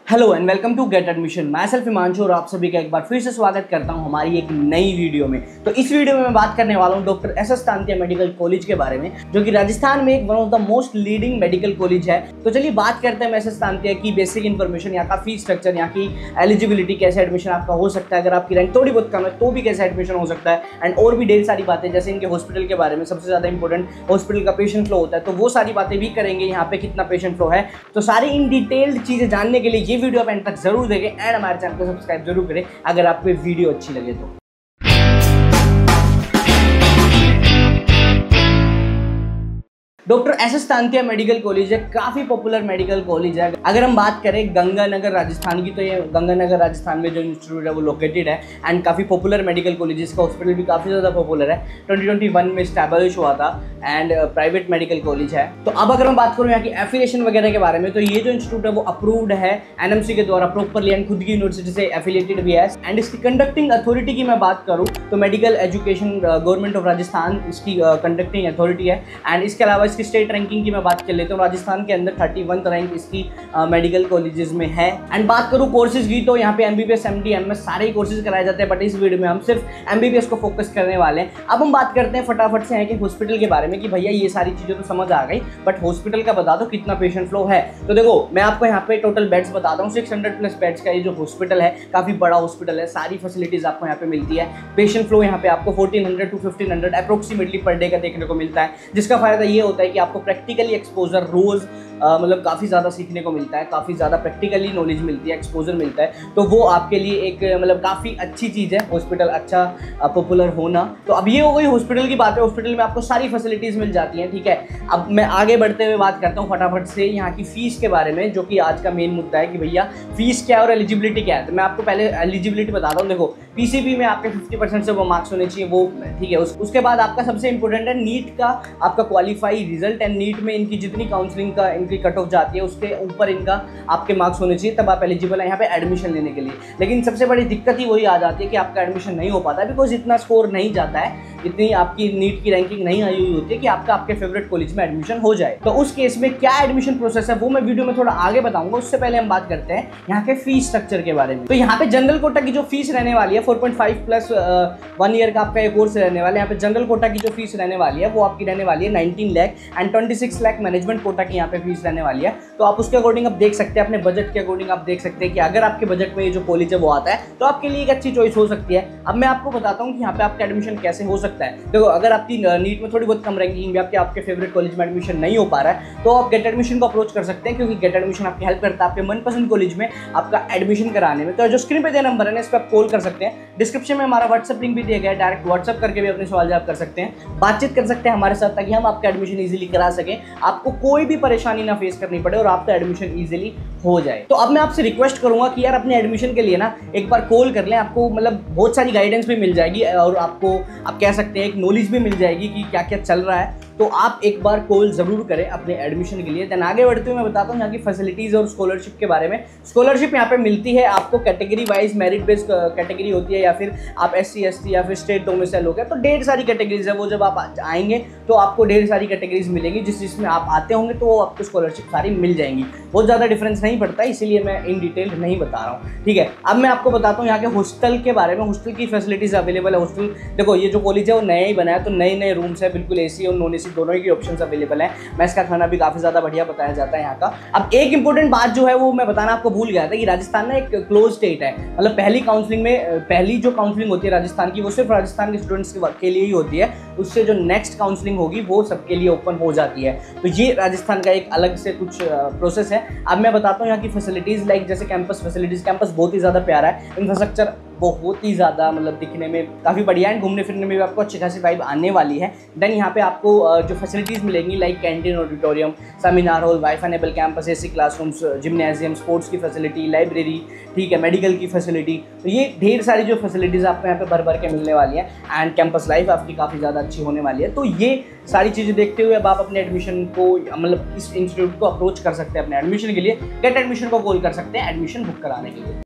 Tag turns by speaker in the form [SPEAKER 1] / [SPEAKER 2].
[SPEAKER 1] Hello and welcome to get admission. मैं self Himanshu और आप सभी का एक बार फिर से स्वागत करता हूं हमारी एक नई वीडियो में। तो इस वीडियो में मैं बात करने वाला हूं doctor S S Tantia medical college के बारे में, जो कि राजस्थान में एक one of the most leading medical college है। तो चलिए बात करते हैं एस एस तांतिया की बेसिक इन्फॉर्मेशन, यहाँ का फीस स्ट्रक्चर, यहाँ की एलिजिबिलिटी, कैसे एडमिशन आपका हो सकता है, अगर आपकी रैंक थोड़ी बहुत कम है तो भी कैसे एडमिशन हो सकता है, एंड और भी ढेर सारी बातें, जैसे इनके हॉस्पिटल के बारे में। सबसे ज़्यादा इंपॉर्टेंट हॉस्पिटल का पेशेंट फ्लो होता है, तो वो सारी बातें भी करेंगे, यहाँ पे कितना पेशेंट फ्लो है। तो सारी इन डिटेल्ड चीज़ें जानने के लिए ये वीडियो आप एंड तक जरूर देखें एंड हमारे चैनल को सब्सक्राइब जरूर करें अगर आपको वीडियो अच्छी लगे तो। Doctor S S Tantia medical college है, काफ़ी पॉपुलर मेडिकल कॉलेज है। अगर हम बात करें गंगानगर राजस्थान की, तो ये गंगानगर राजस्थान में जो इंस्टीट्यूट है वो लोकेटेड है एंड काफ़ी पॉपुलर मेडिकल कॉलेज। इसका हॉस्पिटल भी काफ़ी ज़्यादा पॉपुलर है, 2021 में स्टैब्लिश हुआ था एंड प्राइवेट मेडिकल कॉलेज है। तो अब अगर मैं बात करूँ यहाँ की एफिलिएशन वगैरह के बारे में, तो ये जो इंस्टीट्यूट है वो अप्रूव्ड है एनएमसी के द्वारा प्रॉपरली एंड खुद की यूनिवर्सिटी से एफिलिएटेड भी है। एंड इसकी कंडक्टिंग अथॉरिटी की मैं बात करूँ तो medical education government of Rajasthan इसकी कंडक्टिंग अथॉरिटी है। एंड इसके अलावा इसकी स्टेट रैंकिंग की मैं बात कर लेता हूँ, राजस्थान के अंदर 31 रैंक इसकी मेडिकल कॉलेजेस में है। एंड बात करूँ कोर्सेज की, तो यहाँ पे एमबीबीएस एमडी एमएस सारे कोर्सेज कराए जाते हैं, बट इस वीडियो में हम सिर्फ एमबीबीएस को फोकस करने वाले हैं। अब हम बात करते हैं फटाफट से यहाँ के हॉस्पिटल के बारे में कि भैया ये सारी चीज़ें तो समझ आ गई, बट हॉस्पिटल का बता दो कितना पेशेंट फ्लो है। तो देखो मैं आपको यहाँ पे टोटल बेड्स बताता हूँ, 600+ बेड्स का ये जो हॉस्पिटल है काफ़ी बड़ा हॉस्पिटल है, सारी फैसिलिटीज़ आपको यहाँ पे मिलती है। पेशेंट फ्लो यहाँ पे आपको 1400 to 1500 अप्रोक्सीमेटली पर डे का देखने को मिलता है, जिसका फायदा ये होता है कि आपको प्रैक्टिकली एक्सपोजर रोज मतलब काफ़ी ज़्यादा सीखने को मिलता है, काफ़ी ज़्यादा प्रैक्टिकली नॉलेज मिलती है, एक्सपोजर मिलता है। तो वो आपके लिए एक मतलब काफ़ी अच्छी चीज़ है हॉस्पिटल अच्छा पॉपुलर होना। तो अब ये हो गई हॉस्पिटल की बात है। हॉस्पिटल में आपको सारी फैसिलिटीज़ मिल जाती हैं, ठीक है। अब मैं आगे बढ़ते हुए बात करता हूँ फटाफट से यहाँ की फ़ीस के बारे में, जो कि आज का मेन मुद्दा है कि भैया फ़ीस क्या है और एलिजिबिलिटी क्या है। तो मैं आपको पहले एलिजिबिलिटी बताता हूँ। देखो पीसीबी में आपके 50% से वो मार्क्स होने चाहिए, वो ठीक है। उसके बाद आपका सबसे इंपॉर्टेंट है नीट का आपका क्वालिफाई रिजल्ट, एंड नीट में इनकी जितनी काउंसलिंग का इनकी कट ऑफ जाती है उसके ऊपर इनका आपके मार्क्स होने चाहिए, तब आप एलिजिबल है यहाँ पे एडमिशन लेने के लिए। लेकिन सबसे बड़ी दिक्कत ही वही आ जाती है कि आपका एडमिशन नहीं हो पाता है, बिकॉज इतना स्कोर नहीं जाता है, इतनी आपकी नीट की रैंकिंग नहीं आई हुई होती है कि आपका आपके फेवरेट कॉलेज में एडमिशन हो जाए। तो उस केस में क्या एडमिशन प्रोसेस है वो मैं वीडियो में थोड़ा आगे बताऊंगा। उससे पहले हम बात करते हैं यहाँ के फीस स्ट्रक्चर के बारे में। तो यहाँ पे जनरल कोटा की जो फीस रहने वाली है 4.5+ 1 ईयर का आपका एक कोर्स रहने वाला है। यहाँ पे जनरल कोटा की जो फीस रहने वाली है वो आपकी रहने वाली है 19 lakh and 26 lakh management quota की यहाँ पे फीस रहने वाली है। तो आप उसके अकॉर्डिंग आप देख सकते हैं, अपने बजट के अकॉर्डिंग आप देख सकते हैं कि अगर आपके बजट में ये जो कॉलेज है वो आता है तो आपके लिए एक अच्छी चॉइस हो सकती है। अब मैं आपको बताता हूँ कि यहाँ पे आपका एडमिशन कैसे हो सकता है। देखो अगर आपकी नीट में थोड़ी बहुत कम रैंकिंग भी आपके फेवरेट कॉलेज में एडमिशन नहीं हो पा रहा है तो आप गेट एडमिशन को अप्रोच कर सकते हैं, क्योंकि गेट एडमिशन आपकी हेल्प करता है आपके मनपसंद कॉलेज में आपका एडमिशन कराने में। तो जो स्क्रीन पे दिया नंबर है ना, इस पर आप कॉल कर सकते हैं। डिस्क्रिप्शन में हमारा व्हाट्सएप लिंक भी दिया गया है, डायरेक्ट व्हाट्सएप करके भी अपने सवाल जवाब कर सकते हैं, बातचीत कर सकते हैं हमारे साथ, ताकि हम आपका एडमिशन इजीली करा सकें, आपको कोई भी परेशानी ना फेस करनी पड़े और आपका एडमिशन इजीली हो जाए। तो अब मैं आपसे रिक्वेस्ट करूंगा कि यार अपने एडमिशन के लिए ना एक बार कॉल कर लें, आपको मतलब बहुत सारी गाइडेंस भी मिल जाएगी और आपको आप कह सकते हैं एक नॉलेज भी मिल जाएगी कि क्या क्या चल रहा है। तो आप एक बार कॉल जरूर करें अपने एडमिशन के लिए। देन आगे बढ़ते हुए मैं बताता हूँ यहाँ की फैसिलिटीज़ और स्कॉलरशिप के बारे में। स्कॉलरशिप यहाँ पे मिलती है आपको category wise, merit based category होती है, या फिर आप SC ST या फिर स्टेट डोमिसाइल हो गया, तो ढेर सारी कैटेगरीज है। वो जब आप आएंगे तो आपको ढेर सारी कैटेगरीज मिलेंगी, जिसमें आप आते होंगे तो वो आपको स्कॉलरशिप सारी मिल जाएंगी। बहुत ज़्यादा डिफरेंस नहीं पड़ता, इसीलिए मैं इन डिटेल नहीं बता रहा हूँ, ठीक है। अब मैं आपको बताता हूँ यहाँ के हॉस्टल के बारे में। हॉस्टल की फैसिलिटीज़ अवेलेबल है। हॉस्टल देखो ये जो कॉलेज है वो नया ही बना है, तो नए नए रूम्स है, बिल्कुल AC और नॉन AC दोनों ही ऑप्शन अवेलेबल है। मैस का खाना भी काफी ज्यादा बढ़िया बताया जाता है यहाँ का। अब एक इंपॉर्टेंट बात जो है वो मैं बताना आपको भूल गया था कि राजस्थान ना एक क्लोज स्टेट है, मतलब पहली काउंसलिंग में पहली जो काउंसलिंग होती है राजस्थान की वो सिर्फ राजस्थान के स्टूडेंट्स के लिए ही होती है। उससे जो नेक्स्ट काउंसलिंग होगी वो सबके लिए ओपन हो जाती है। तो ये राजस्थान का एक अलग से कुछ प्रोसेस है। अब मैं बताता हूँ यहाँ की फैसिलिटीज, लाइक जैसे कैंपस फैसिलिटीज। कैंपस बहुत ही ज्यादा प्यारा है, इंफ्रास्ट्रक्चर बहुत ही ज़्यादा मतलब दिखने में काफ़ी बढ़िया है, घूमने फिरने में भी आपको अच्छी खासी वाइब आने वाली है। देन यहाँ पे आपको जो फैसिलिटीज़ मिलेंगी like canteen, auditorium, seminar hall, wifi enabled campus, AC classrooms, gymnasium, sports की फैसिलिटी, लाइब्रेरी, ठीक है, मेडिकल की फैसिलिटी। तो ये ढेर सारी जो फैसिलिटीज़ आपको यहाँ पे भर भर के मिलने वाली है एंड कैंपस लाइफ आपकी काफ़ी ज़्यादा अच्छी होने वाली है। तो ये सारी चीज़ें देखते हुए अब आप अपने एडमिशन को मतलब इस इंस्टीट्यूट को अप्रोच कर सकते हैं अपने एडमिशन के लिए। गेट एडमिशन को कॉल कर सकते हैं एडमिशन बुक कराने के लिए।